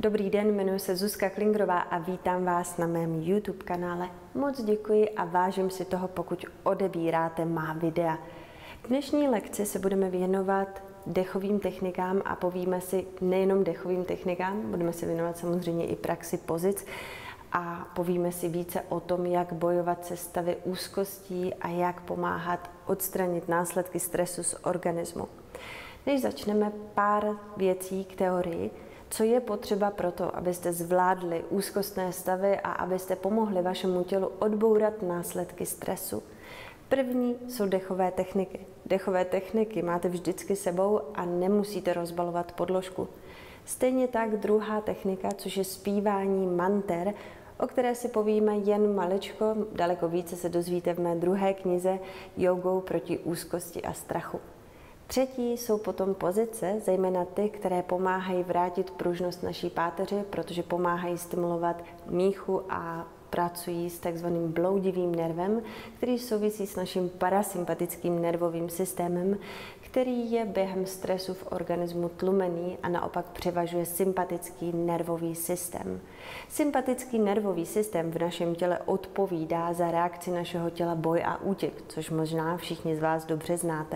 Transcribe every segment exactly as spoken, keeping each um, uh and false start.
Dobrý den, jmenuji se Zuzka Klingrová a vítám vás na mém YouTube kanále. Moc děkuji a vážím si toho, pokud odebíráte má videa. V dnešní lekci se budeme věnovat dechovým technikám a povíme si nejenom dechovým technikám, budeme se věnovat samozřejmě i praxi pozic a povíme si více o tom, jak bojovat se stavy úzkostí a jak pomáhat odstranit následky stresu z organismu. Než začneme, pár věcí k teorii. Co je potřeba pro to, abyste zvládli úzkostné stavy a abyste pomohli vašemu tělu odbourat následky stresu? První jsou dechové techniky. Dechové techniky máte vždycky sebou a nemusíte rozbalovat podložku. Stejně tak druhá technika, což je zpívání manter, o které si povíme jen maličko, daleko více se dozvíte v mé druhé knize Jogou proti úzkosti a strachu. Třetí jsou potom pozice, zejména ty, které pomáhají vrátit pružnost naší páteři, protože pomáhají stimulovat míchu a pracují s takzvaným bloudivým nervem, který souvisí s naším parasympatickým nervovým systémem, který je během stresu v organismu tlumený a naopak převažuje sympatický nervový systém. Sympatický nervový systém v našem těle odpovídá za reakci našeho těla boj a útěk, což možná všichni z vás dobře znáte.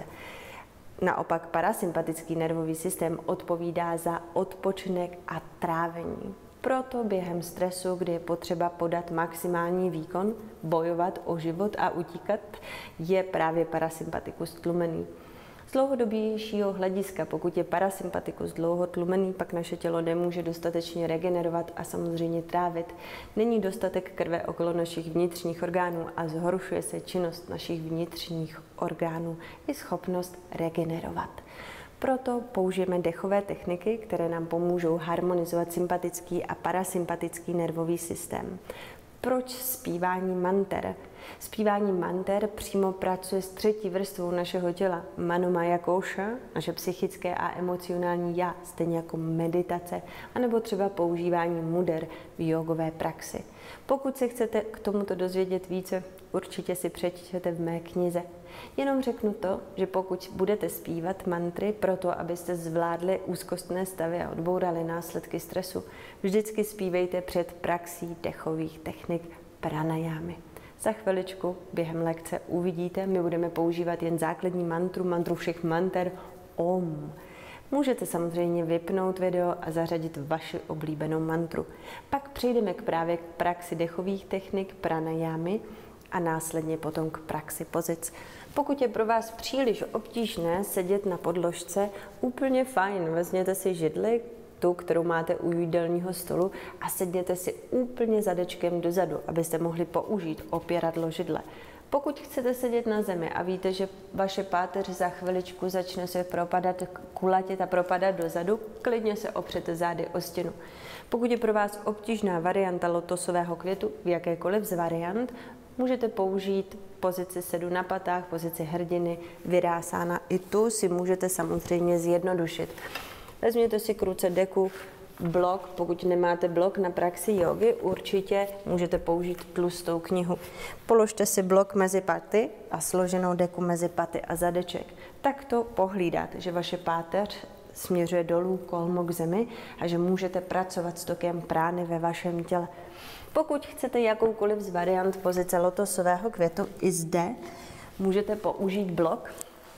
Naopak parasympatický nervový systém odpovídá za odpočinek a trávení. Proto během stresu, kdy je potřeba podat maximální výkon, bojovat o život a utíkat, je právě parasympatikus tlumený. Z dlouhodobějšího hlediska, pokud je parasympatikus dlouho tlumený, pak naše tělo nemůže dostatečně regenerovat a samozřejmě trávit. Není dostatek krve okolo našich vnitřních orgánů a zhoršuje se činnost našich vnitřních orgánů i schopnost regenerovat. Proto použijeme dechové techniky, které nám pomůžou harmonizovat sympatický a parasympatický nervový systém. Proč zpívání manter? Zpívání manter přímo pracuje s třetí vrstvou našeho těla, manomaya kóša, naše psychické a emocionální já, stejně jako meditace, anebo třeba používání muder v jogové praxi. Pokud se chcete k tomuto dozvědět více, určitě si přečtěte v mé knize. Jenom řeknu to, že pokud budete zpívat mantry proto, abyste zvládli úzkostné stavy a odbourali následky stresu, vždycky zpívejte před praxí dechových technik pranajámy. Za chviličku během lekce uvidíte, my budeme používat jen základní mantru, mantru všech manter Om. Můžete samozřejmě vypnout video a zařadit vaši oblíbenou mantru. Pak přejdeme k právě k praxi dechových technik pranajámy a následně potom k praxi pozic. Pokud je pro vás příliš obtížné sedět na podložce, úplně fajn, vezměte si židli, tu, kterou máte u jídelního stolu a sedněte si úplně zadečkem dozadu, abyste mohli použít opěradlo židle. Pokud chcete sedět na zemi a víte, že vaše páteř za chviličku začne se propadat, kulatět a propadat dozadu, klidně se opřete zády o stěnu. Pokud je pro vás obtížná varianta lotosového květu, v jakékoliv z variant, můžete použít pozici sedu na patách, pozici hrdiny, virásána. I tu si můžete samozřejmě zjednodušit. Vezměte si k ruce deku, blok, pokud nemáte blok na praxi jogy, určitě můžete použít tlustou knihu. Položte si blok mezi paty a složenou deku mezi paty a zadeček. Takto pohlídáte, že vaše páteř směřuje dolů kolmo k zemi a že můžete pracovat s tokem prány ve vašem těle. Pokud chcete jakoukoliv z variant pozice lotosového květu, i zde můžete použít blok,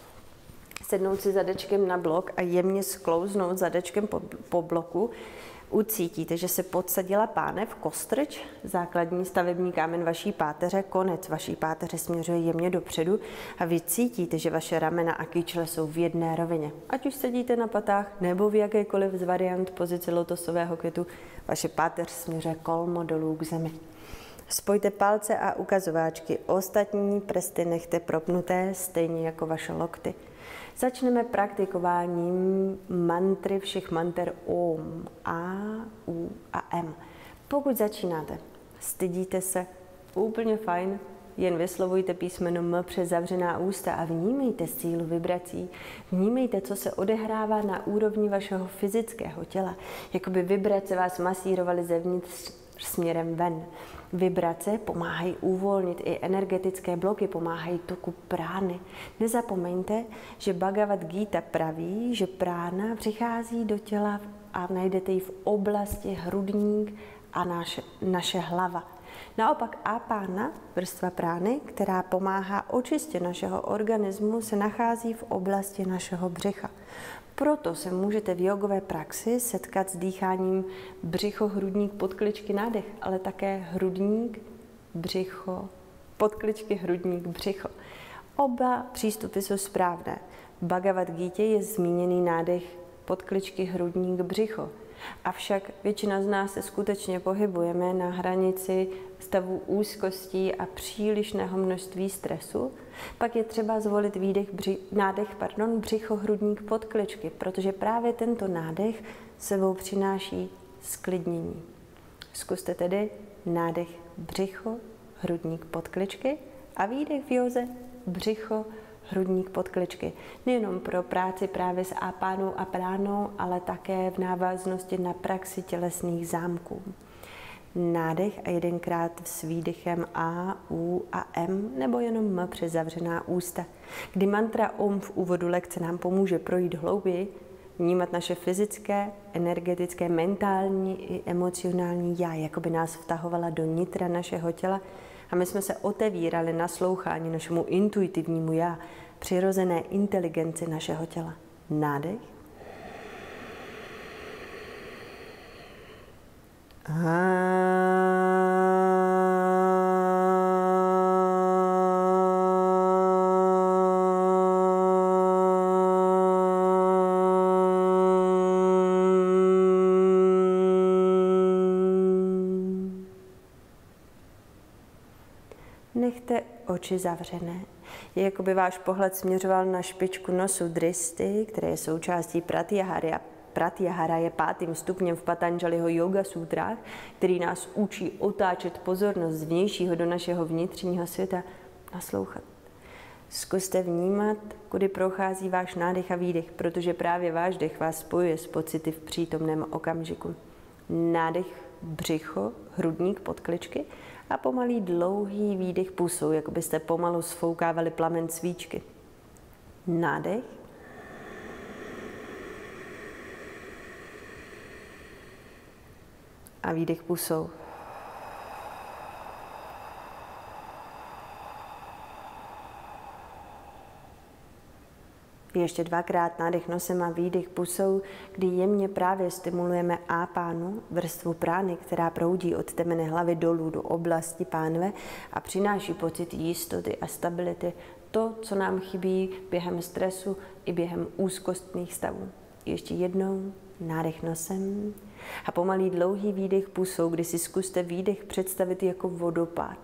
sednout si zadečkem na blok a jemně sklouznout zadečkem po, po bloku. Ucítíte, že se podsadila pánev, kostrč, základní stavební kámen vaší páteře, konec vaší páteře směřuje jemně dopředu a vy cítíte, že vaše ramena a kyčle jsou v jedné rovině. Ať už sedíte na patách nebo v jakékoliv z variant pozice lotosového květu, vaše páteř směřuje kolmo dolů k zemi. Spojte palce a ukazováčky, ostatní prsty nechte propnuté, stejně jako vaše lokty. Začneme praktikováním mantry všech manter Om, A, U a M. Pokud začínáte, stydíte se, úplně fajn, jen vyslovujte písmeno M přes zavřená ústa a vnímejte sílu vibrací. Vnímejte, co se odehrává na úrovni vašeho fyzického těla, jako by vibrace vás masírovaly zevnitř směrem ven. Vibrace pomáhají uvolnit i energetické bloky, pomáhají toku prány. Nezapomeňte, že Bhagavad Gita praví, že prána přichází do těla a najdete ji v oblasti hrudník a naše, naše hlava. Naopak apána, vrstva prány, která pomáhá očistě našeho organismu, se nachází v oblasti našeho břicha. Proto se můžete v jogové praxi setkat s dýcháním břicho, hrudník, podkličky, nádech, ale také hrudník, břicho, podkličky, hrudník, břicho. Oba přístupy jsou správné. V Bhagavad Gítě je zmíněný nádech podkličky, hrudník, břicho. Avšak většina z nás se skutečně pohybujeme na hranici stavu úzkostí a přílišného množství stresu, pak je třeba zvolit výdech, bři, nádech, pardon, břicho, hrudník, podkličky, protože právě tento nádech sebou přináší sklidnění. Zkuste tedy nádech, břicho, hrudník, podkličky a výdech v józe, břicho, hrudník, podkličky. Nejenom pro práci právě s apánou a pránou, ale také v návaznosti na praxi tělesných zámků. Nádech a jedenkrát s výdechem A, U a M, nebo jenom M přes zavřená ústa. Kdy mantra Om v úvodu lekce nám pomůže projít hlouběji, vnímat naše fyzické, energetické, mentální i emocionální já, jako by nás vtahovala do nitra našeho těla, a my jsme se otevírali naslouchání našemu intuitivnímu já, přirozené inteligenci našeho těla. Nádech. Nechte oči zavřené. Je, jako by váš pohled směřoval na špičku nosu dristy, které je součástí pratyahary. A pratyahara je pátým stupněm v Patanjaliho yoga sutrách, který nás učí otáčet pozornost z vnějšího do našeho vnitřního světa, naslouchat. Zkuste vnímat, kudy prochází váš nádech a výdech, protože právě váš dech vás spojuje s pocity v přítomném okamžiku. Nádech, břicho, hrudník, podkličky a pomalý dlouhý výdech pusou, jako byste pomalu sfoukávali plamen svíčky. Nádech. A výdech pusou. Ještě dvakrát nádech nosem a výdech pusou, kdy jemně právě stimulujeme apánu, vrstvu prány, která proudí od temene hlavy dolů do oblasti pánve a přináší pocit jistoty a stability, to, co nám chybí během stresu i během úzkostných stavů. Ještě jednou nádech nosem a pomalý dlouhý výdech pusou, kdy si zkuste výdech představit jako vodopád.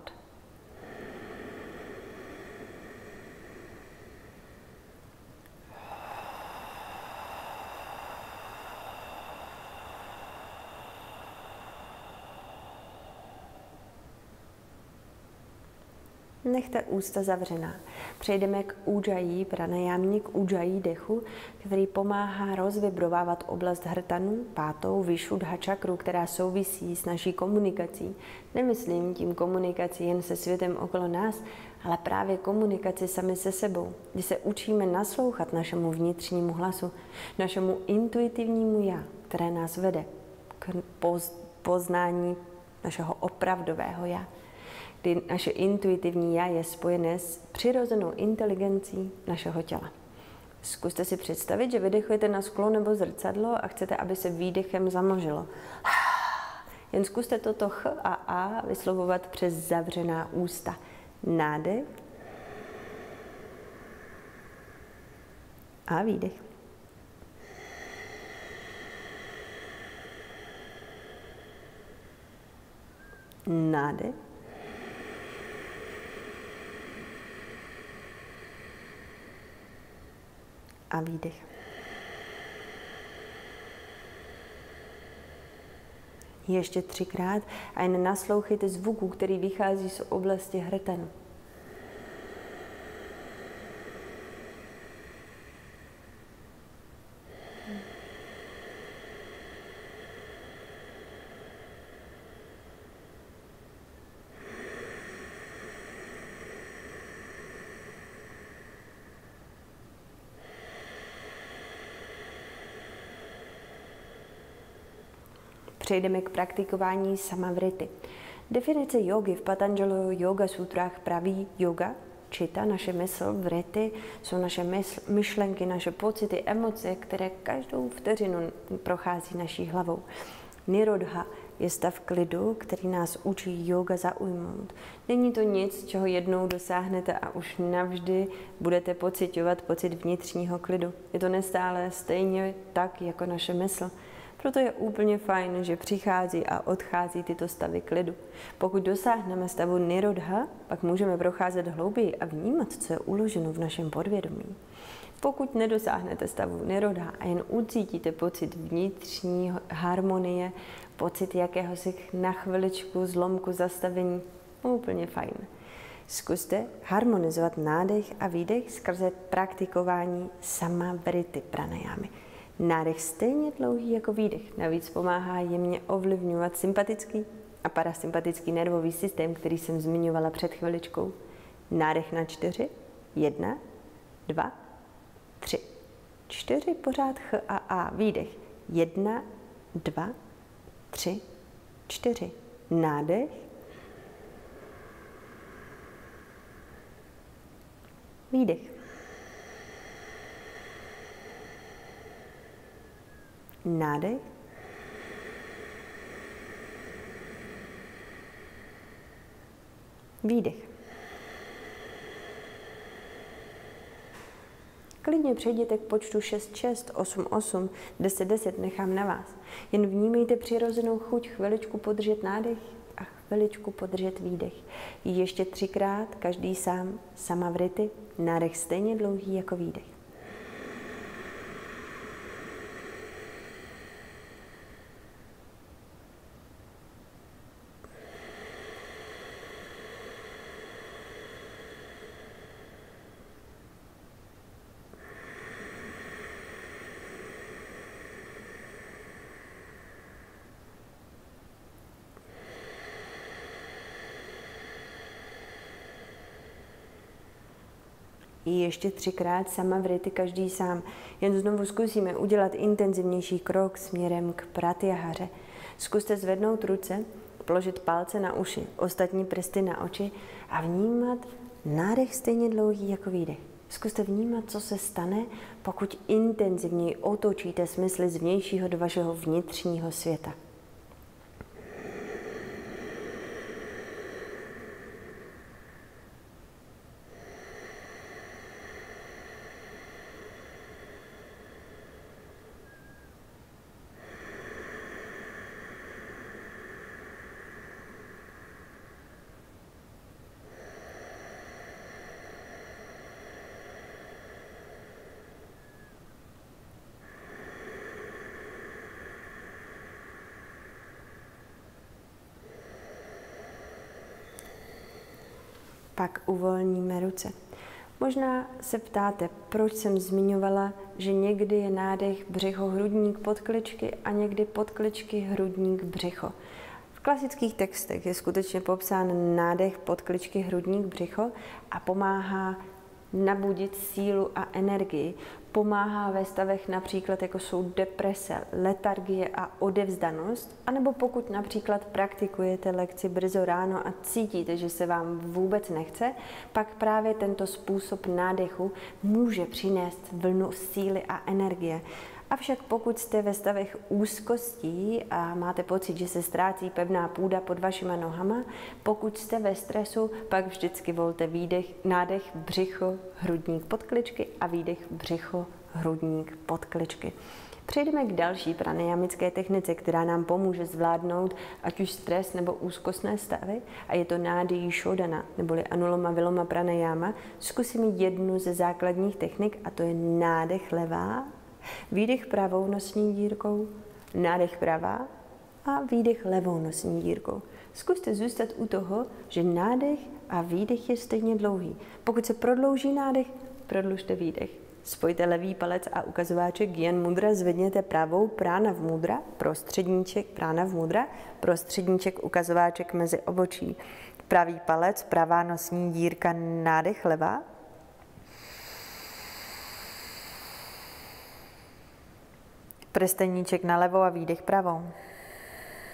Nechte ústa zavřená. Přejdeme k ujjayi pranajámní, k ujjayi dechu, který pomáhá rozvibrovávat oblast hrtanu, pátou Vishuddha čakru, která souvisí s naší komunikací. Nemyslím tím komunikaci jen se světem okolo nás, ale právě komunikaci sami se sebou, kdy se učíme naslouchat našemu vnitřnímu hlasu, našemu intuitivnímu já, které nás vede k poznání našeho opravdového já. Kdy naše intuitivní já je spojené s přirozenou inteligencí našeho těla. Zkuste si představit, že vydechujete na sklo nebo zrcadlo a chcete, aby se výdechem zamlžilo. Jen zkuste toto ch a a vyslovovat přes zavřená ústa. Nádech a výdech. Nádech a výdech. Ještě třikrát a jen naslouchejte zvuku, který vychází z oblasti hrtanu. přejdeme k praktikování samavrity. Definice jógy v Patanjaliho Yoga Sutrách praví yoga, čita, naše mysl, vrity, jsou naše mysl, myšlenky, naše pocity, emoce, které každou vteřinu prochází naší hlavou. Nirodha je stav klidu, který nás učí yoga zaujmout. Není to nic, čeho jednou dosáhnete a už navždy budete pociťovat pocit vnitřního klidu. Je to nestále stejně tak, jako naše mysl. Proto je úplně fajn, že přichází a odchází tyto stavy klidu. Pokud dosáhneme stavu nirodha, pak můžeme procházet hlouběji a vnímat, co je uloženo v našem podvědomí. Pokud nedosáhnete stavu nirodha a jen ucítíte pocit vnitřní harmonie, pocit jakéhosi na chviličku zlomku zastavení, úplně fajn. Zkuste harmonizovat nádech a výdech skrze praktikování samavrity pranajámy. Nádech stejně dlouhý jako výdech, navíc pomáhá jemně ovlivňovat sympatický a parasympatický nervový systém, který jsem zmiňovala před chviličkou. Nádech na čtyři, jedna, dva, tři, čtyři, pořád ch a a, výdech, jedna, dva, tři, čtyři, nádech, výdech. Nádech. Výdech. Klidně přejděte k počtu šest šest, osm osm, deset deset, nechám na vás. Jen vnímejte přirozenou chuť chviličku podržet nádech a chviličku podržet výdech. Ještě třikrát, každý sám, samavrity, nádech stejně dlouhý jako výdech. Ještě třikrát samavrity, každý sám. Jen znovu zkusíme udělat intenzivnější krok směrem k pratyahaře. Zkuste zvednout ruce, položit palce na uši, ostatní prsty na oči a vnímat nádech stejně dlouhý jako výdech. Zkuste vnímat, co se stane, pokud intenzivněji otočíte smysly z vnějšího do vašeho vnitřního světa. Pak uvolníme ruce. Možná se ptáte, proč jsem zmiňovala, že někdy je nádech břicho, hrudník, podkličky a někdy podkličky, hrudník, břicho. V klasických textech je skutečně popsán nádech, podkličky, hrudník, břicho a pomáhá nabudit sílu a energii. Pomáhá ve stavech například jako jsou deprese, letargie a odevzdanost, anebo pokud například praktikujete lekci brzo ráno a cítíte, že se vám vůbec nechce, pak právě tento způsob nádechu může přinést vlnu síly a energie. Avšak pokud jste ve stavech úzkostí a máte pocit, že se ztrácí pevná půda pod vašima nohama, pokud jste ve stresu, pak vždycky volte výdech, nádech, břicho, hrudník, podkličky a výdech, břicho, hrudník, podkličky. Přejdeme k další pranayamické technice, která nám pomůže zvládnout ať už stres nebo úzkostné stavy, a je to nádi shodhana, neboli anuloma viloma pranayama. Zkusíme jednu ze základních technik a to je nádech levá, výdech pravou nosní dírkou, nádech pravá a výdech levou nosní dírkou. Zkuste zůstat u toho, že nádech a výdech je stejně dlouhý. Pokud se prodlouží nádech, prodlužte výdech. Spojte levý palec a ukazováček Gyan mudra, zvedněte pravou prána v mudra, prostředníček prána v mudra, prostředníček ukazováček mezi obočí. Pravý palec, pravá nosní dírka, nádech levá. Prsteníček na levo a výdech pravou.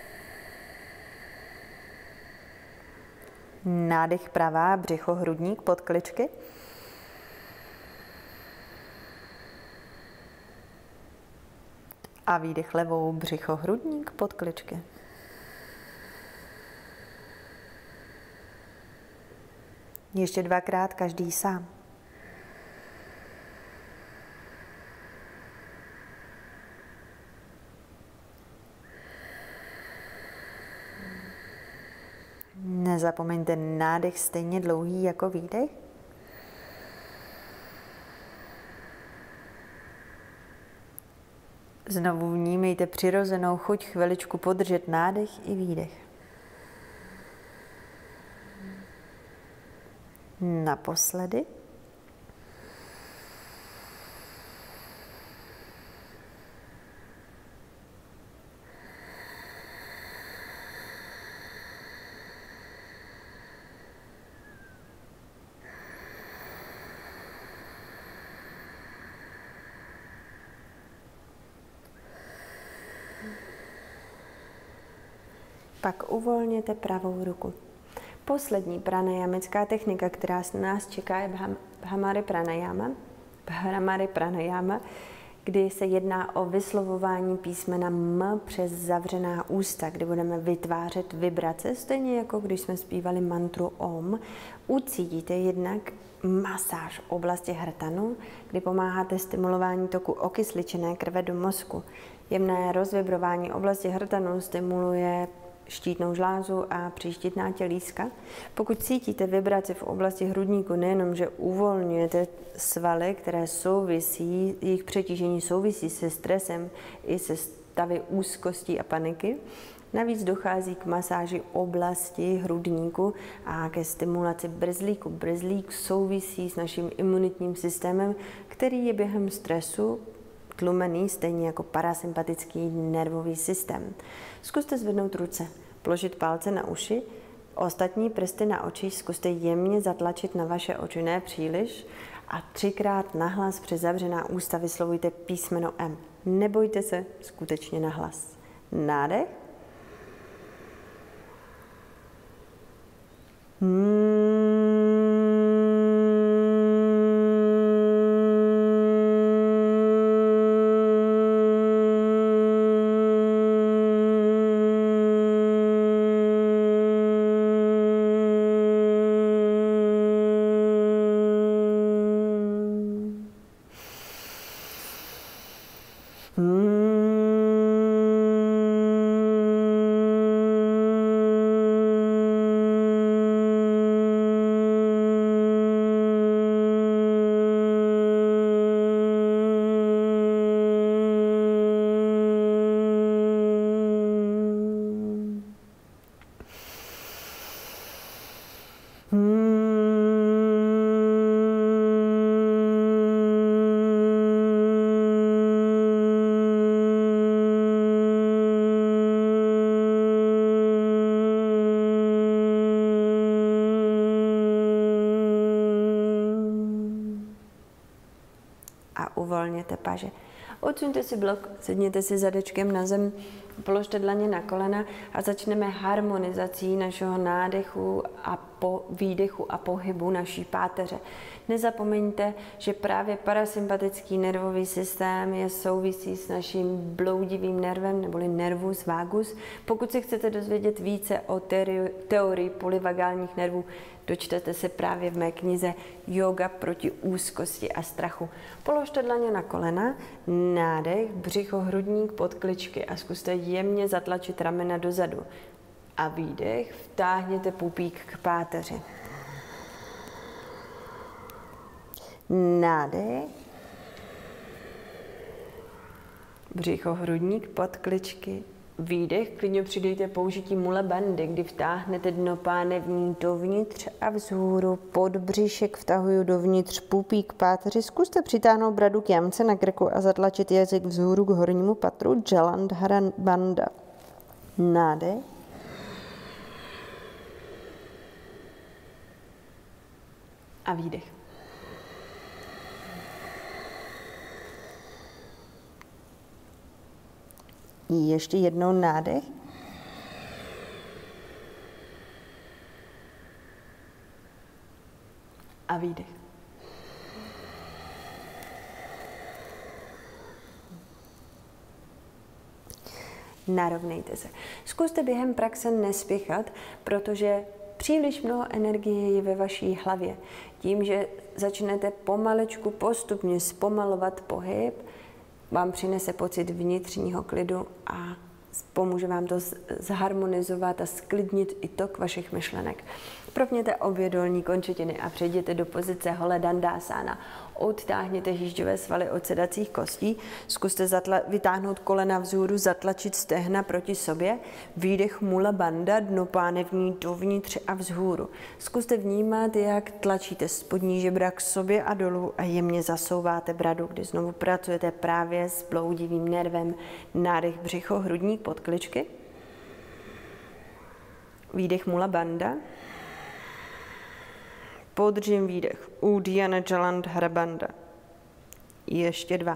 Nádech pravá, břicho, hrudník, podkličky. A výdech levou, břicho, hrudník, podkličky. Ještě dvakrát, každý sám. Nezapomeňte nádech stejně dlouhý jako výdech. Znovu vnímejte přirozenou chuť chviličku podržet nádech i výdech. Naposledy. Pak uvolněte pravou ruku. Poslední pranayamická technika, která nás čeká, je Bhramari pranayama, Bhramari pranayama, kdy se jedná o vyslovování písmena M přes zavřená ústa, kdy budeme vytvářet vibrace, stejně jako když jsme zpívali mantru Om. Ucítíte jednak masáž oblasti hrtanu, kdy pomáháte stimulování toku okysličené krve do mozku. Jemné rozvibrování oblasti hrtanu stimuluje štítnou žlázu a příštitná tělíska. Pokud cítíte vibraci v oblasti hrudníku, nejenom, že uvolňujete svaly, které souvisí, jejich přetížení souvisí se stresem i se stavy úzkosti a paniky, navíc dochází k masáži oblasti hrudníku a ke stimulaci brzlíku. Brzlík souvisí s naším imunitním systémem, který je během stresu tlumený, stejně jako parasympatický nervový systém. Zkuste zvednout ruce, položit palce na uši, ostatní prsty na oči, zkuste jemně zatlačit na vaše oči, ne příliš, a třikrát nahlas přes zavřená ústa vyslovujte písmeno M. Nebojte se, skutečně nahlas. Nádech. Hmm. Uvolněte paže. Odsuňte si blok, sedněte si zadečkem na zem, položte dlaně na kolena a začneme harmonizací našeho nádechu a po výdechu a pohybu naší páteře. Nezapomeňte, že právě parasympatický nervový systém je souvisí s naším bloudivým nervem neboli nervus vagus. Pokud se chcete dozvědět více o teorii, teorii polyvagálních nervů, dočtete se právě v mé knize Yoga proti úzkosti a strachu. Položte dlaně na kolena, nádech, břicho, hrudník, podkličky a zkuste jemně zatlačit ramena dozadu. A výdech, vtáhněte pupík k páteři. Nádech, břicho, hrudník, podkličky. Výdech, klidně přidejte použití mula bandhy, kdy vtáhnete dno pánevní dovnitř a vzhůru, podbříšek vtahuju dovnitř, pupík, páteři. Zkuste přitáhnout bradu k jamce na krku a zatlačit jazyk vzhůru k hornímu patru, Jalandhara bandha. Nádech. A výdech. Ještě jednou nádech. a výdech. Narovnejte se. Zkuste během praxe nespěchat, protože příliš mnoho energie je ve vaší hlavě. Tím, že začnete pomalečku postupně zpomalovat pohyb, vám přinese pocit vnitřního klidu a pomůže vám to zharmonizovat a sklidnit i tok vašich myšlenek. Propněte obě dolní končetiny a přejděte do pozice Hole Dandasana. Odtáhněte žížďové svaly od sedacích kostí, zkuste zatla- vytáhnout kolena vzhůru, zatlačit stehna proti sobě, výdech Mula Bandha, dno pánevní dovnitř a vzhůru. Zkuste vnímat, jak tlačíte spodní žebra k sobě a dolů a jemně zasouváte bradu, kdy znovu pracujete právě s bloudivým nervem. Nádech břicho, hrudník, podkličky. Výdech Mula Bandha. Podržím výdech. Uddiyana Jalandhara Bandha. Ještě dva.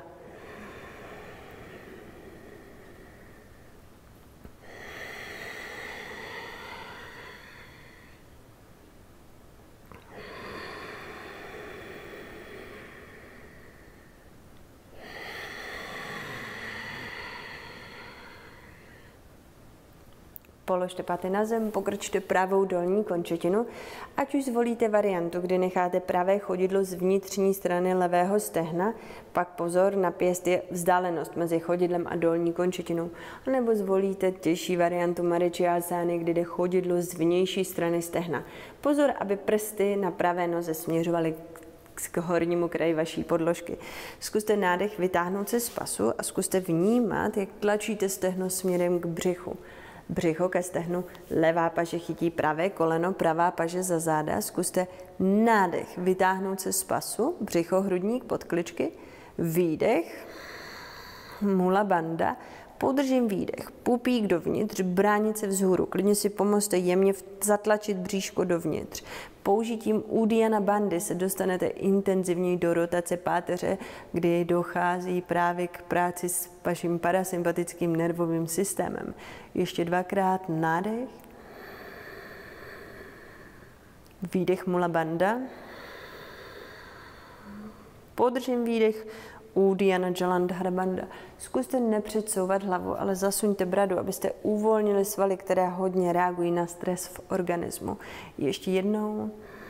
Položte paty na zem, pokrčte pravou dolní končetinu, ať už zvolíte variantu, kdy necháte pravé chodidlo z vnitřní strany levého stehna, pak pozor, na pěst je vzdálenost mezi chodidlem a dolní končetinou, nebo zvolíte těžší variantu Marichyasany, kdy jde chodidlo z vnější strany stehna. Pozor, aby prsty na pravé noze směřovaly k hornímu kraji vaší podložky. Zkuste nádech vytáhnout se z pasu a zkuste vnímat, jak tlačíte stehno směrem k břichu. Břicho ke stehnu, levá paže chytí pravé koleno, pravá paže za záda. Zkuste nádech vytáhnout se z pasu, břicho, hrudník, podkličky, výdech, Mula Bandha, podržím výdech, pupík dovnitř, bránice vzhůru. Klidně si pomozte jemně zatlačit bříško dovnitř. Použitím Uddiyana Bandhy se dostanete intenzivněji do rotace páteře, kdy dochází právě k práci s vaším parasympatickým nervovým systémem. Ještě dvakrát nádech, výdech Mula Bandha, podržím výdech, Uddiyana Jalandhara Bandha. Zkuste nepředsouvat hlavu, ale zasuňte bradu, abyste uvolnili svaly, které hodně reagují na stres v organismu. Ještě jednou.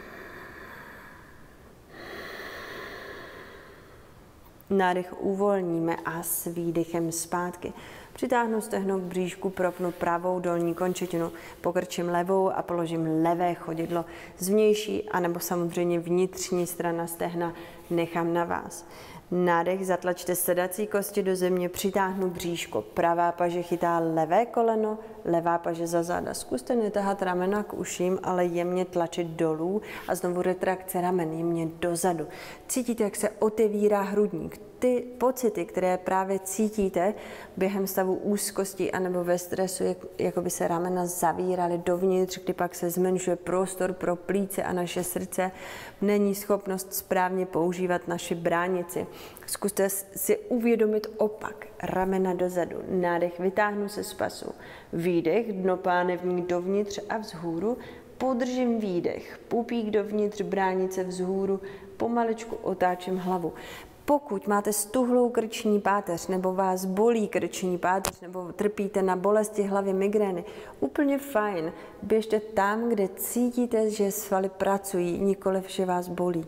Nádech uvolníme a s výdechem zpátky. Přitáhnu stehno k bříšku, propnu pravou dolní končetinu, pokrčím levou a položím levé chodidlo zvnější, anebo samozřejmě vnitřní strana stehna nechám na vás. Nádech, zatlačte sedací kosti do země, přitáhnu bříško. Pravá paže chytá levé koleno, levá paže za záda. Zkuste netahat ramena k uším, ale jemně tlačit dolů a znovu retrakce ramen jemně dozadu. Cítíte, jak se otevírá hrudník. Ty pocity, které právě cítíte během stavu úzkosti anebo ve stresu, jak, jako by se ramena zavíraly dovnitř, kdy pak se zmenšuje prostor pro plíce a naše srdce, není schopnost správně používat naši bránici. Zkuste si uvědomit opak, ramena dozadu, nádech, vytáhnu se z pasu, výdech, dno pánevní dovnitř a vzhůru, podržím výdech, pupík dovnitř, bránice vzhůru, pomalečku otáčím hlavu. Pokud máte stuhlou krční páteř, nebo vás bolí krční páteř, nebo trpíte na bolesti hlavy, migrény, úplně fajn. Běžte tam, kde cítíte, že svaly pracují, nikoliv, že vás bolí.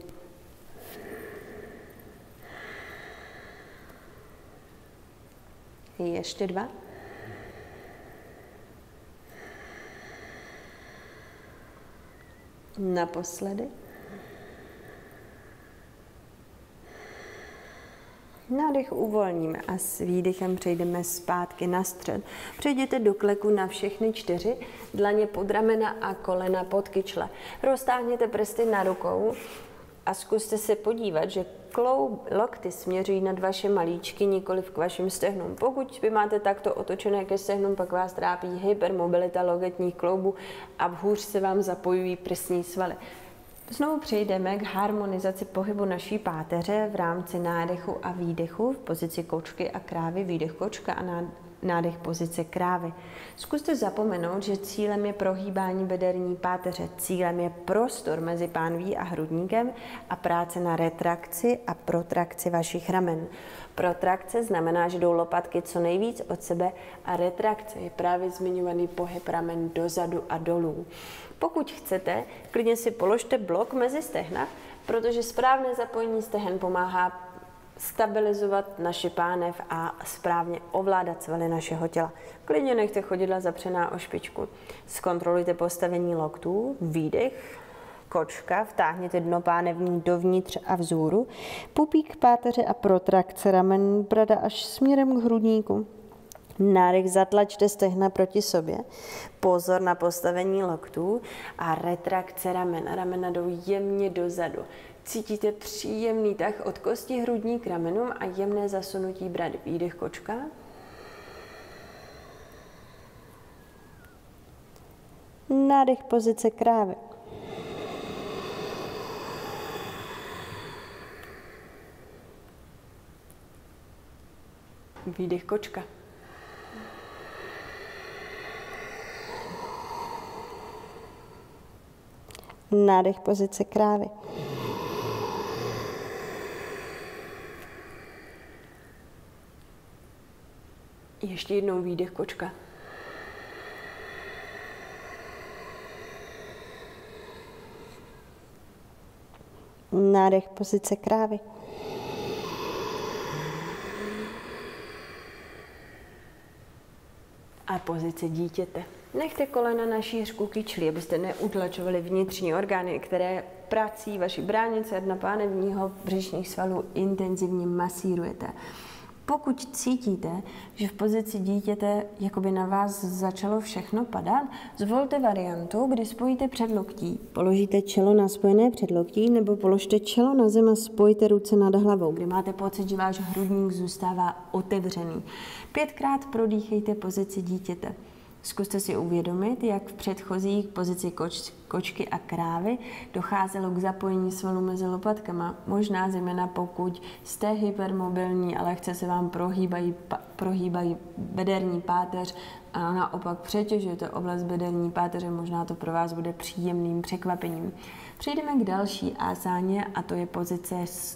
Ještě dva. Naposledy. Nádech uvolníme a s výdechem přejdeme zpátky na střed. Přejděte do kleku na všechny čtyři, dlaně pod ramena a kolena pod kyčle. Roztáhněte prsty na rukou a zkuste se podívat, že kloub, lokty směřují nad vaše malíčky, nikoliv k vašim stehnům. Pokud vy máte takto otočené ke stehnům, pak vás trápí hypermobilita loketních kloubů a hůř se vám zapojují prsní svaly. Znovu přejdeme k harmonizaci pohybu naší páteře v rámci nádechu a výdechu v pozici kočky a krávy, výdech kočka a Nádech pozice krávy. Zkuste zapomenout, že cílem je prohýbání bederní páteře. Cílem je prostor mezi pánví a hrudníkem a práce na retrakci a protrakci vašich ramen. Protrakce znamená, že jdou lopatky co nejvíc od sebe a retrakce je právě zmiňovaný pohyb ramen dozadu a dolů. Pokud chcete, klidně si položte blok mezi stehna, protože správné zapojení stehen pomáhá stabilizovat naši pánev a správně ovládat svaly našeho těla. Klidně nechte chodidla zapřená o špičku. Zkontrolujte postavení loktů, výdech, kočka, vtáhněte dno pánevní dovnitř a vzhůru, pupík páteře a protrakce ramen, brada až směrem k hrudníku. Nádech, zatlačte stehna proti sobě, pozor na postavení loktů a retrakce ramen. Ramena jdou jemně dozadu. Cítíte příjemný tah od kosti hrudní k ramenům a jemné zasunutí brady. Výdech kočka. Nádech pozice krávy. Výdech kočka. Nádech pozice krávy. Ještě jednou výdech kočka. Nádech pozice krávy. A pozice dítěte. Nechte kolena na šířku kyčlí, abyste neutlačovali vnitřní orgány, které prací vaší bránice a dna pánevního břišních svalů intenzivně masírujete. Pokud cítíte, že v pozici dítěte jakoby na vás začalo všechno padat, zvolte variantu, kdy spojíte předloktí. Položíte čelo na spojené předloktí nebo položte čelo na zem a spojte ruce nad hlavou, kdy máte pocit, že váš hrudník zůstává otevřený. Pětkrát prodýchejte pozici dítěte. Zkuste si uvědomit, jak v předchozích pozici koč, kočky a krávy docházelo k zapojení svalů mezi lopatkama. Možná zejména pokud jste hypermobilní, ale chce se vám prohýbají, pa, prohýbají bederní páteř a naopak přetěžujete oblast bederní páteře, možná to pro vás bude příjemným překvapením. Přejdeme k další asáně a to je pozice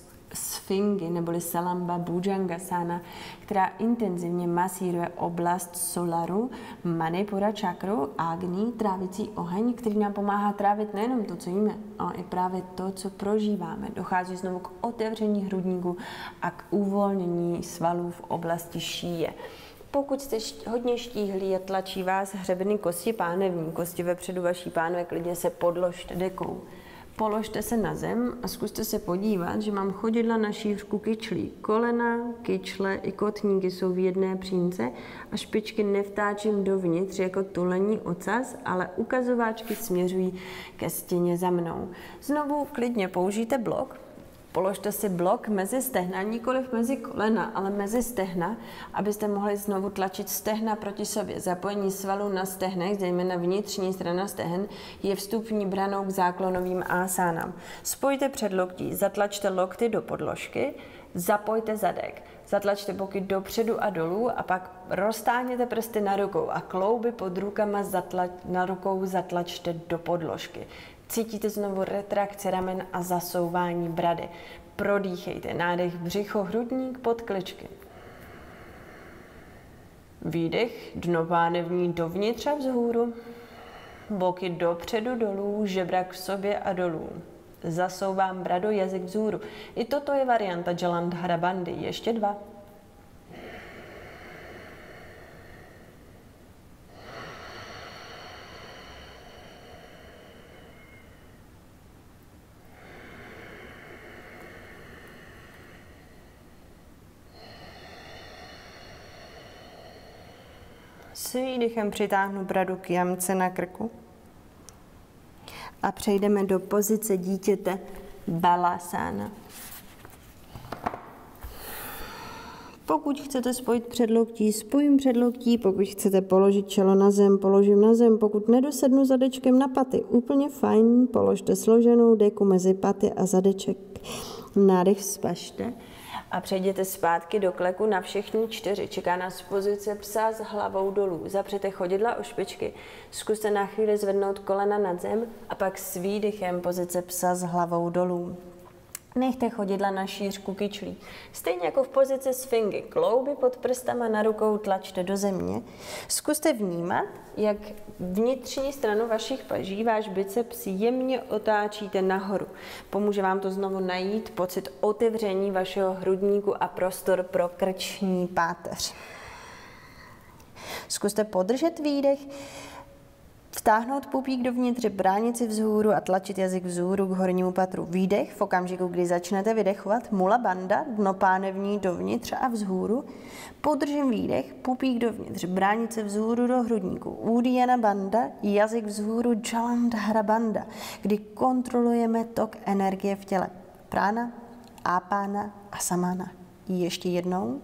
Sfingy neboli Salamba Bhujangasana, která intenzivně masíruje oblast solaru, manipura čakru, agni, trávicí oheň, který nám pomáhá trávit nejenom to, co jíme, ale i právě to, co prožíváme. Dochází znovu k otevření hrudníku a k uvolnění svalů v oblasti šíje. Pokud jste hodně štíhlí a tlačí vás hřebeny kosti pánevní, kosti vepředu vaší pánve, klidně se podložte dekou. Položte se na zem a zkuste se podívat, že mám chodidla na šířku kyčlí. Kolena, kyčle i kotníky jsou v jedné přímce a špičky nevtáčím dovnitř jako tulení ocas, ale ukazováčky směřují ke stěně za mnou. Znovu klidně použijte blok. Položte si blok mezi stehna, nikoliv mezi kolena, ale mezi stehna, abyste mohli znovu tlačit stehna proti sobě. Zapojení svalů na stehnech, zejména vnitřní strana stehen, je vstupní branou k záklonovým asánám. Spojte předloktí, zatlačte lokty do podložky, zapojte zadek. Zatlačte boky dopředu a dolů a pak roztáhněte prsty na rukou a klouby pod rukama zatlač, na rukou zatlačte do podložky. Cítíte znovu retrakci ramen a zasouvání brady. Prodýchejte. Nádech břicho, hrudník, podkličky. Výdech, dno pánevní dovnitř a vzhůru. Boky dopředu, dolů, žebra k sobě a dolů. Zasouvám bradu, jazyk vzhůru. I toto je varianta Jalandhara Bandhi. Ještě dva. S výdechem přitáhnu bradu k jamce na krku a přejdeme do pozice dítěte Balasana. Pokud chcete spojit předloktí, spojím předloktí, pokud chcete položit čelo na zem, položím na zem, pokud nedosednu zadečkem na paty, úplně fajn, položte složenou deku mezi paty a zadeček. Nádech spažte A přejděte zpátky do kleku na všechny čtyři. Čeká nás pozice psa s hlavou dolů. Zapřete chodidla o špičky. Zkuste na chvíli zvednout kolena nad zem a pak s výdechem pozice psa s hlavou dolů. Nechte chodidla na šířku kyčlí. Stejně jako v pozici sfingy. Klouby pod prstama na rukou tlačte do země. Zkuste vnímat, jak vnitřní stranu vašich paží, váš biceps jemně otáčíte nahoru. Pomůže vám to znovu najít pocit otevření vašeho hrudníku a prostor pro krční páteř. Zkuste podržet výdech, vtáhnout pupík dovnitř, bránici vzhůru a tlačit jazyk vzhůru k hornímu patru. Výdech v okamžiku, kdy začnete vydechovat. Mula bandha, dno pánevní dovnitř a vzhůru. Podržím výdech, pupík dovnitř, bránice vzhůru do hrudníku. Uddiyana bandha, jazyk vzhůru, Jalandhara bandha, kdy kontrolujeme tok energie v těle. Prána, ápána a samána. Ještě jednou.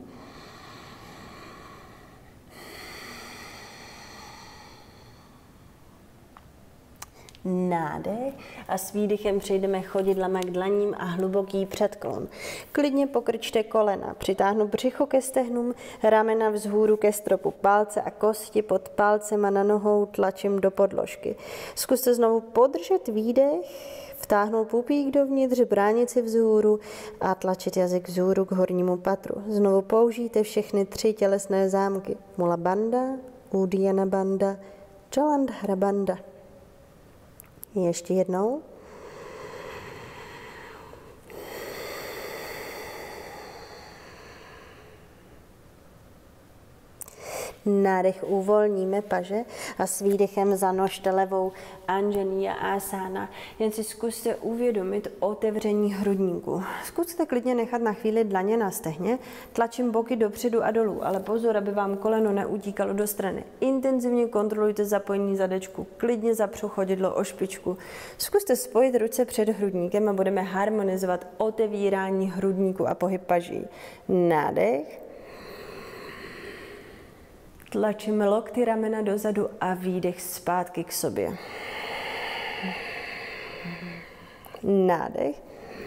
Nádech a s výdechem přejdeme chodidlama k dlaním a hluboký předklon. Klidně pokrčte kolena, přitáhnu břicho ke stehnům, ramena vzhůru ke stropu, palce a kosti pod palcem a na nohou tlačím do podložky. Zkuste znovu podržet výdech, vtáhnout pupík dovnitř, bránici vzhůru a tlačit jazyk vzhůru k hornímu patru. Znovu použijte všechny tři tělesné zámky. Mula bandha, Uddiyana bandha, Jalandhara bandha. Ještě jednou. Nádech uvolníme paže a s výdechem zanožte levou Anjaniya Asana. Jen si zkuste uvědomit otevření hrudníku. Zkuste klidně nechat na chvíli dlaně na stehně. Tlačím boky dopředu a dolů, ale pozor, aby vám koleno neutíkalo do strany. Intenzivně kontrolujte zapojení zadečku. Klidně zapřu chodidlo o špičku. Zkuste spojit ruce před hrudníkem a budeme harmonizovat otevírání hrudníku a pohyb paží. Nádech. Tlačíme lokty, ramena dozadu a výdech zpátky k sobě. Nádech.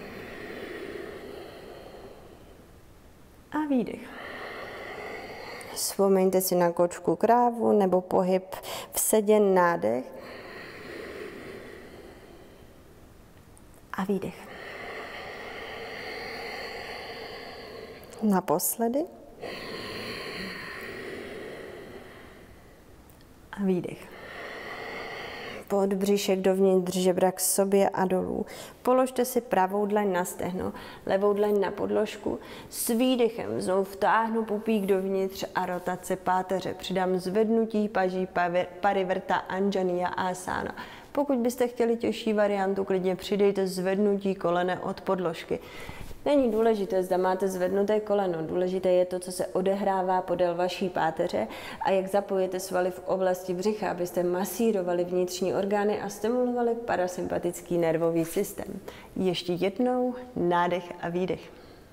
A výdech. Vzpomeňte si na kočku krávu nebo pohyb v sedě. Nádech. A výdech. Naposledy. A výdech. Podbříšek dovnitř, žebra k sobě a dolů. Položte si pravou dlaň na stehno, levou dlaň na podložku. S výdechem znovu vtáhnu pupík dovnitř a rotace páteře. Přidám zvednutí paží Parivrta Anjaniya Asana. Pokud byste chtěli těžší variantu, klidně přidejte zvednutí kolene od podložky. Není důležité, zda máte zvednuté koleno, důležité je to, co se odehrává podél vaší páteře a jak zapojete svaly v oblasti břicha, abyste masírovali vnitřní orgány a stimulovali parasympatický nervový systém. Ještě jednou nádech a výdech.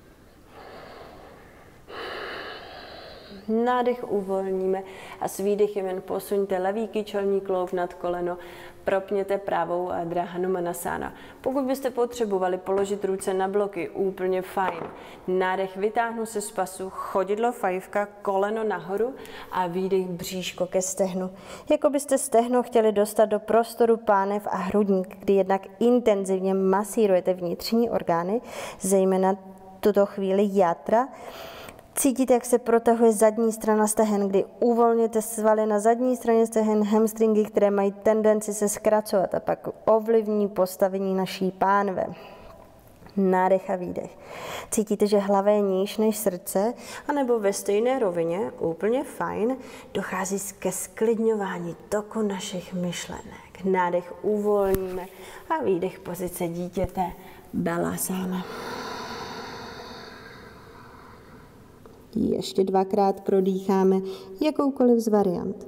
Nádech uvolníme a s výdechem jen posuňte levý kyčelní kloub nad koleno, propněte pravou Adra Hanumanasana. Pokud byste potřebovali položit ruce na bloky, úplně fajn. Nádech, vytáhnu se z pasu, chodidlo fajfka, koleno nahoru a výdech bříško ke stehnu. Jako byste stehno chtěli dostat do prostoru pánev a hrudník, kdy jednak intenzivně masírujete vnitřní orgány, zejména tuto chvíli játra. Cítíte, jak se protahuje zadní strana stehen, kdy uvolněte svaly na zadní straně stehen, hamstringy, které mají tendenci se zkracovat a pak ovlivní postavení naší pánve. Nádech a výdech. Cítíte, že hlava je níž než srdce, anebo ve stejné rovině, úplně fajn, dochází ke sklidňování toku našich myšlenek. Nádech uvolníme a výdech pozice dítěte Balasana. Ještě dvakrát prodýcháme jakoukoliv z variant.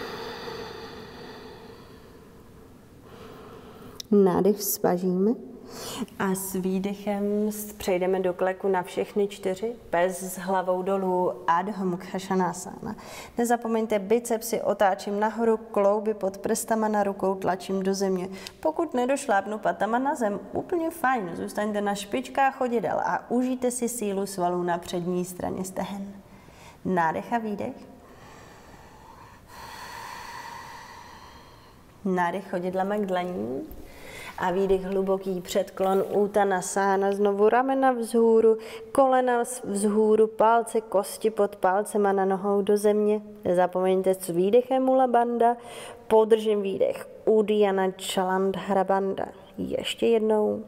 Nádech vzpažíme, A s výdechem přejdeme do kleku na všechny čtyři, bez s hlavou dolů, Adho Mukha Svanasana. Nezapomeňte, bicepsy otáčím nahoru, klouby pod prstama na rukou tlačím do země. Pokud nedošlápnu patama na zem, úplně fajn, zůstaňte na špičkách chodidel a užijte si sílu svalů na přední straně stehen. Nádech a výdech. Nádech chodidlama k dlaním a výdech hluboký předklon, Uttanasana, znovu ramena vzhůru, kolena vzhůru, palce, kosti pod palcema na nohou do země. Nezapomeňte s výdechem Mula Bandha, podržím výdech, Uddiyana Chalandhara Bandha. Ještě jednou.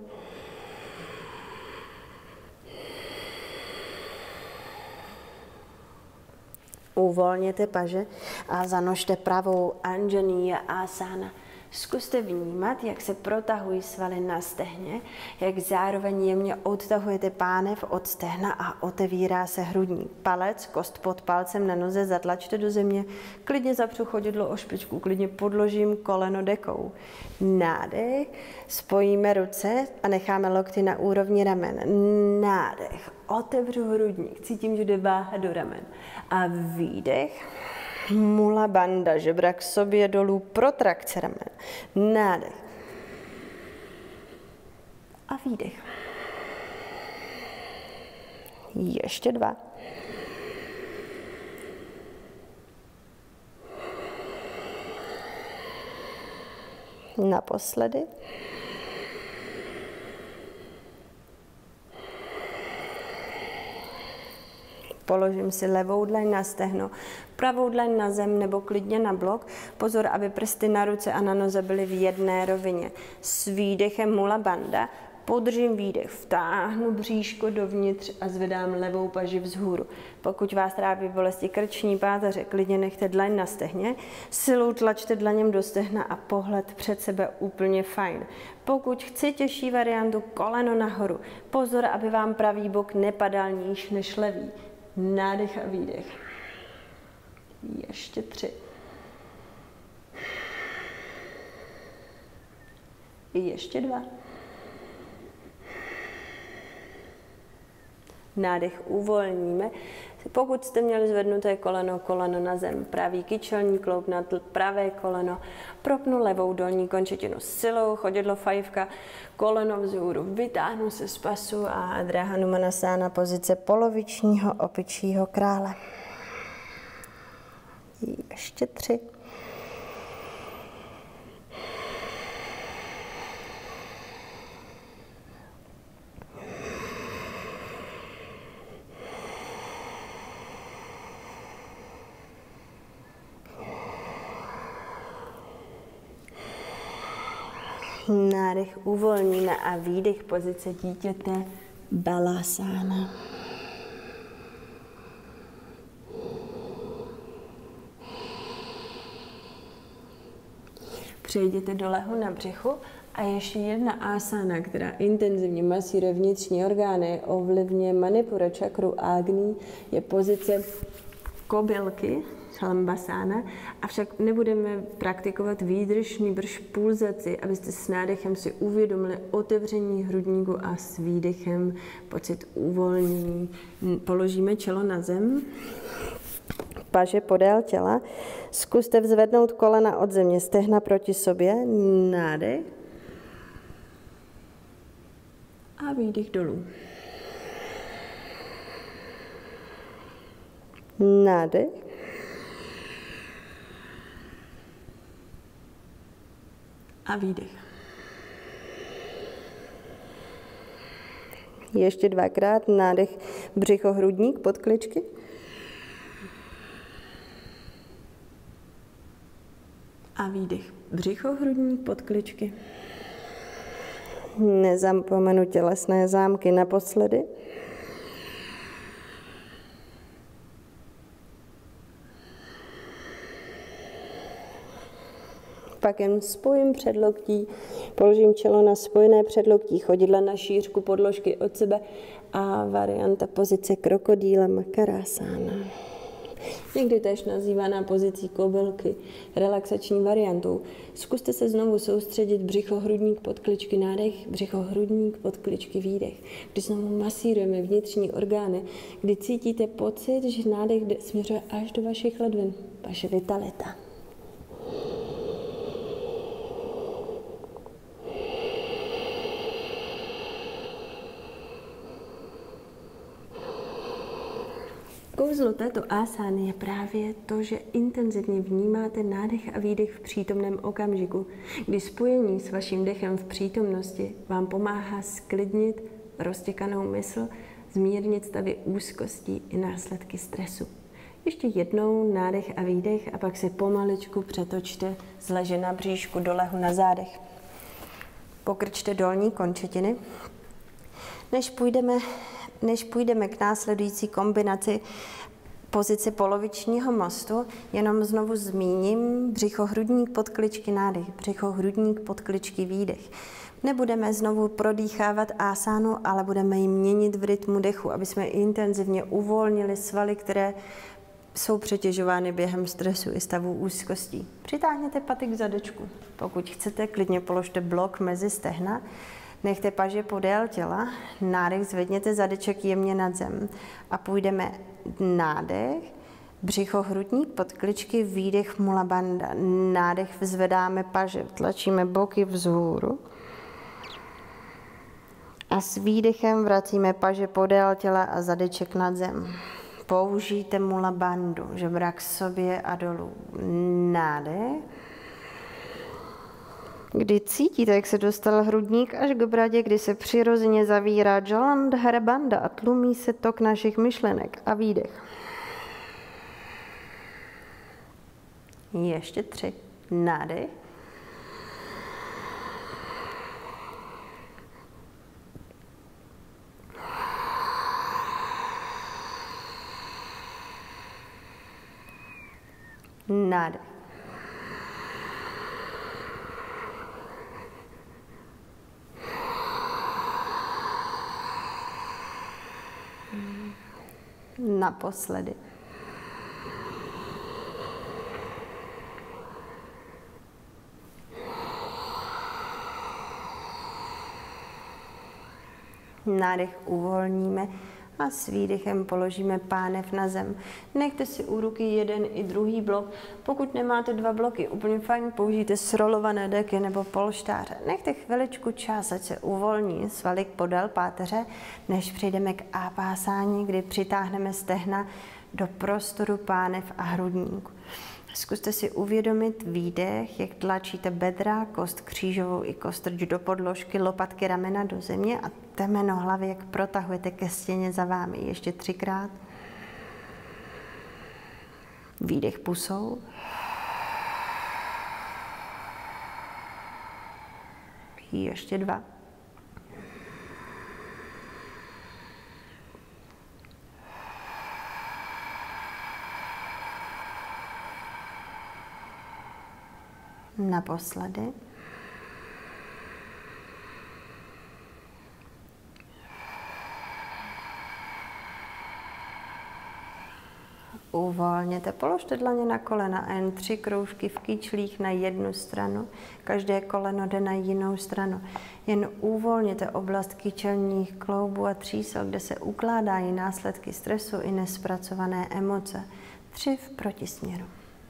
Uvolněte paže a zanožte pravou Anjaniya Asana. Zkuste vnímat, jak se protahují svaly na stehně, jak zároveň jemně odtahujete pánev od stehna a otevírá se hrudník. Palec, kost pod palcem na noze zatlačte do země, klidně zapřu chodidlo o špičku, klidně podložím koleno dekou. Nádech, spojíme ruce a necháme lokty na úrovni ramen. Nádech, otevřu hrudník, cítím, že jde váha do ramen. A výdech, Mula Bandha, žebra k sobě dolů, protrakce ramen. Nádech. A výdech. Ještě dva. Naposledy. Položím si levou dlaň na stehno, pravou dlaň na zem nebo klidně na blok. Pozor, aby prsty na ruce a na noze byly v jedné rovině. S výdechem Mula Bandha podržím výdech, vtáhnu bříško dovnitř a zvedám levou paži vzhůru. Pokud vás trápí bolesti krční páteře, klidně nechte dlaň na stehně, silou tlačte dlaněm do stehna a pohled před sebe úplně fajn. Pokud chci těžší variantu, koleno nahoru. Pozor, aby vám pravý bok nepadal níž než levý. Nádech a výdech. Ještě tři. Ještě dva. Nádech uvolníme. Pokud jste měli zvednuté koleno, koleno na zem, pravý kyčelní kloub na pravé koleno, propnu levou dolní končetinu silou, chodidlo fajfka, koleno vzhůru, vytáhnu se z pasu a Adho Hanumanasana, pozice polovičního opičího krále. Ještě tři. Nádech uvolníme a výdech, pozice dítěte, Balasana. Přejděte do lehu na břichu a ještě jedna asana, která intenzivně masíruje vnitřní orgány, ovlivňuje Manipura čakru Agni, je pozice kobylky, Šalambasana, avšak nebudeme praktikovat výdrž, nýbrž pulzaci, abyste s nádechem si uvědomili otevření hrudníku a s výdechem pocit uvolnění. Položíme čelo na zem, paže podél těla, zkuste vzvednout kolena od země, stehna proti sobě, nádech a výdech dolů. Nádech. A výdech. Ještě dvakrát nádech, břicho, hrudník, podkličky. A výdech, břicho, hrudník, podkličky. Nezapomenu tělesné zámky naposledy. Pak jen spojím předloktí, položím čelo na spojené předloktí, chodidla na šířku podložky od sebe a varianta pozice krokodýla Makarasana. někdy též nazývaná pozicí kobylky, relaxační variantou. Zkuste se znovu soustředit břicho, hrudník, podkličky, nádech, břicho, hrudník, podkličky, výdech. Kdy znovu masírujeme vnitřní orgány, kdy cítíte pocit, že nádech směřuje až do vašich ledvin, vaše vitalita. Kouzlo této asány je právě to, že intenzivně vnímáte nádech a výdech v přítomném okamžiku, kdy spojení s vaším dechem v přítomnosti vám pomáhá sklidnit roztěkanou mysl, zmírnit stavy úzkostí i následky stresu. Ještě jednou nádech a výdech a pak se pomaličku přetočte z leže na bříšku do lehu na zádech. Pokrčte dolní končetiny. Než půjdeme Než půjdeme k následující kombinaci pozici polovičního mostu, jenom znovu zmíním břicho, hrudník, podkličky, nádech, břicho, hrudník, podkličky, výdech. Nebudeme znovu prodýchávat asánu, ale budeme ji měnit v rytmu dechu, aby jsme intenzivně uvolnili svaly, které jsou přetěžovány během stresu i stavu úzkostí. Přitáhněte paty k zadečku. Pokud chcete, klidně položte blok mezi stehna. Nechte paže podél těla, nádech, zvedněte zadeček jemně nad zem a půjdeme nádech, břicho, hrudník, podkličky, výdech, mula bandha. Nádech, vzvedáme paže, tlačíme boky vzhůru a s výdechem vracíme paže podél těla a zadeček nad zem. Použijte mula bandhu, žebra k sobě a dolů. Nádech. Kdy cítíte, jak se dostal hrudník až k bradě, kdy se přirozeně zavírá Jalandhara bandha a tlumí se tok našich myšlenek a výdech. Ještě tři. Nádech. Nádech. Naposledy. Nádech uvolníme a s výdechem položíme pánev na zem. Nechte si u ruky jeden i druhý blok. Pokud nemáte dva bloky, úplně fajn, použijte srolované deky nebo polštáře. Nechte chviličku čas, ať se uvolní svaly podél páteře, než přejdeme k apásáni, kdy přitáhneme stehna do prostoru pánev a hrudníku. Zkuste si uvědomit výdech, jak tlačíte bedra, kost křížovou i kostrč do podložky, lopatky ramena do země a temeno hlavy, jak protahujete ke stěně za vámi. Ještě třikrát. Výdech pusou. Ještě dva. Naposledy. Uvolněte, položte dlaně na kolena a jen tři kroužky v kyčlích na jednu stranu. Každé koleno jde na jinou stranu. Jen uvolněte oblast kyčelních kloubů a třísel, kde se ukládají následky stresu i nespracované emoce. Tři v protisměru.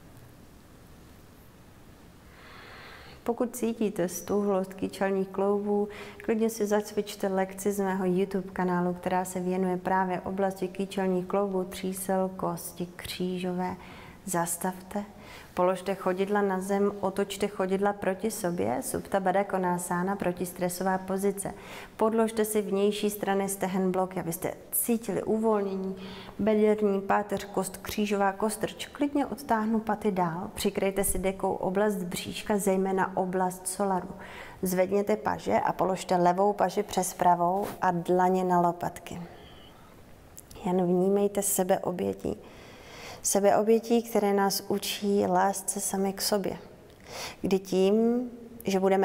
Pokud cítíte stuhlost kyčelních kloubů, klidně si zacvičte lekci z mého YouTube kanálu, která se věnuje právě oblasti kyčelních kloubů, třísel, kosti křížové. Zastavte, položte chodidla na zem, otočte chodidla proti sobě, Supta Baddha Konasana, protistresová pozice. Podložte si vnější strany stehen bloky, abyste cítili uvolnění, bederní páteř, kost křížová, kostrč. Klidně odtáhnu paty dál, přikryjte si dekou oblast bříška, zejména oblast solaru. Zvedněte paže a položte levou paži přes pravou a dlaně na lopatky. Jen vnímejte sebeobětí. Sebeobětí, které nás učí lásce sami k sobě. Kdy tím, že budeme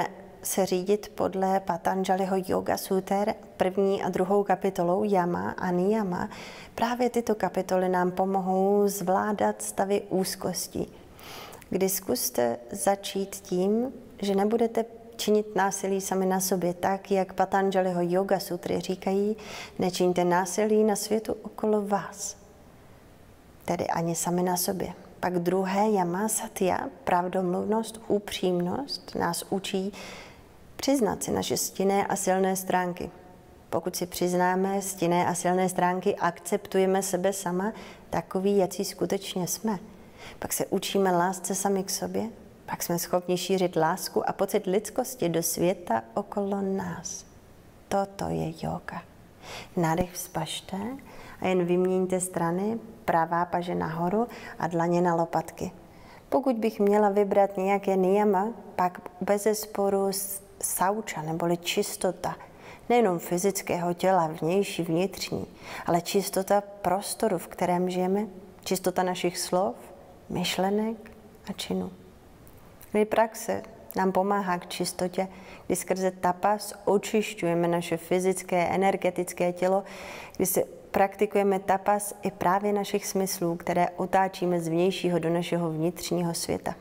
se řídit podle Patanjaliho Yoga Suter první a druhou kapitolou Yama a Niyama. Právě tyto kapitoly nám pomohou zvládat stavy úzkosti, kdy zkuste začít tím, že nebudete činit násilí sami na sobě, tak jak Patanjaliho Yoga Sutry říkají, nečiňte násilí na světu okolo vás, tedy ani sami na sobě. Pak druhé Yama, Satya, pravdomluvnost, upřímnost, nás učí přiznat si naše stinné a silné stránky. Pokud si přiznáme stinné a silné stránky, akceptujeme sebe sama takový, jací skutečně jsme. Pak se učíme lásce sami k sobě, pak jsme schopni šířit lásku a pocit lidskosti do světa okolo nás. Toto je yoga. Nádech vzpašte a jen vyměňte strany, pravá paže nahoru a dlaně na lopatky. Pokud bych měla vybrat nějaké niyama, pak bezesporu sauča neboli čistota, nejenom fyzického těla, vnější, vnitřní, ale čistota prostoru, v kterém žijeme, čistota našich slov, myšlenek a činů. Kdy praxe nám pomáhá k čistotě, kdy skrze tapas očišťujeme naše fyzické, energetické tělo, kdy se praktikujeme tapas i právě našich smyslů, které otáčíme z vnějšího do našeho vnitřního světa.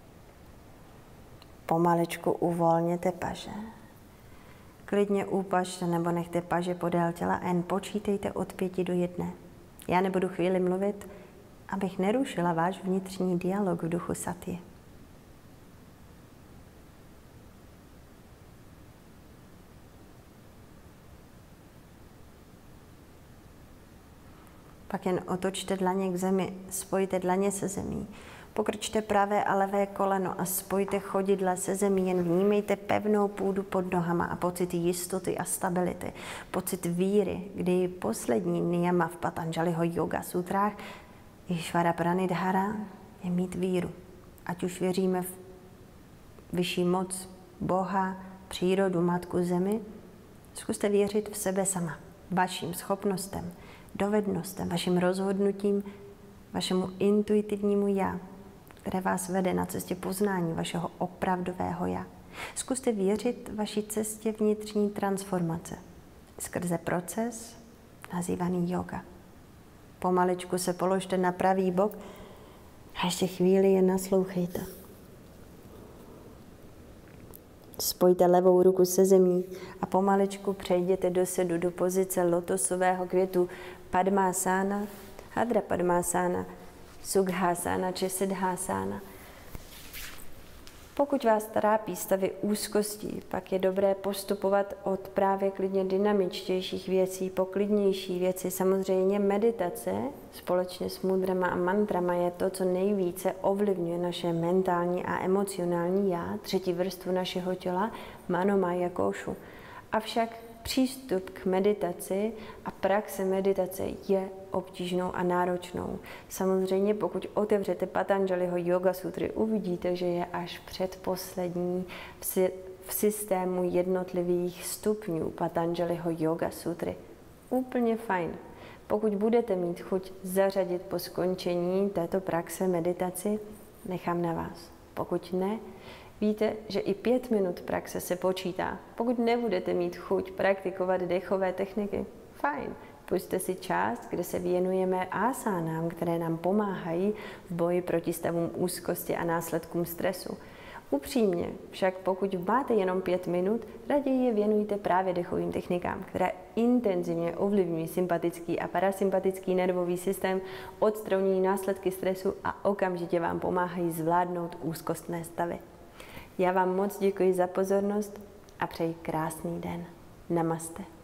Pomaličku uvolněte paže. Klidně upažte nebo nechte paže podél těla a jen počítejte od pěti do jedné. Já nebudu chvíli mluvit, abych nerušila váš vnitřní dialog v duchu Satye. Pak jen otočte dlaně k zemi, spojte dlaně se zemí. Pokrčte pravé a levé koleno a spojte chodidla se zemí, jen vnímejte pevnou půdu pod nohama a pocit jistoty a stability, pocit víry, kdy poslední niyama v Patanjaliho Yoga Sutrách Ishvara Pranidhara je mít víru. Ať už věříme v vyšší moc, Boha, přírodu, Matku Zemi, zkuste věřit v sebe sama, vašim schopnostem, dovednostem, vašim rozhodnutím, vašemu intuitivnímu já, které vás vede na cestě poznání vašeho opravdového já. Zkuste věřit vaší cestě vnitřní transformace skrze proces nazývaný yoga. Pomaličku se položte na pravý bok a ještě chvíli jen naslouchejte. Spojte levou ruku se zemí a pomaličku přejděte do sedu, do pozice lotosového květu Padmasana, Hadra Padmasana, Sukhasana či Siddhasana. Pokud vás trápí stavy úzkostí, pak je dobré postupovat od právě klidně dynamičtějších věcí po klidnější věci. Samozřejmě meditace společně s mudrama a mantrama je to, co nejvíce ovlivňuje naše mentální a emocionální já, třetí vrstvu našeho těla, Manomaya kóšu. Avšak přístup k meditaci a praxe meditace je obtížnou a náročnou. Samozřejmě, pokud otevřete Patanjaliho Yoga Sutry, uvidíte, že je až předposlední v, si, v systému jednotlivých stupňů Patanjaliho Yoga Sutry. Úplně fajn. Pokud budete mít chuť zařadit po skončení této praxe meditaci, nechám na vás. Pokud ne, víte, že i pět minut praxe se počítá. Pokud nebudete mít chuť praktikovat dechové techniky, fajn. Pusťte si část, kde se věnujeme asánám, které nám pomáhají v boji proti stavům úzkosti a následkům stresu. Upřímně, však pokud máte jenom pět minut, raději je věnujte právě dechovým technikám, které intenzivně ovlivňují sympatický a parasympatický nervový systém, odstraňují následky stresu a okamžitě vám pomáhají zvládnout úzkostné stavy. Já vám moc děkuji za pozornost a přeji krásný den. Namaste.